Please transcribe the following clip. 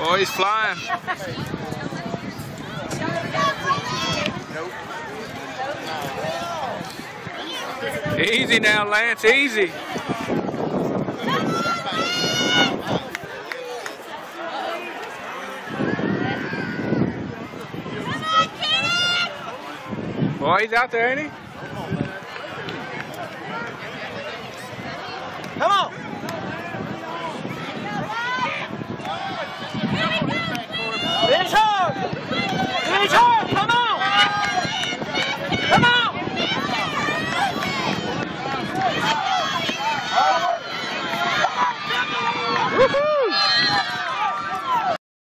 Oh, he's flying. Easy now, Lance, easy. Boy, he's out there, ain't he?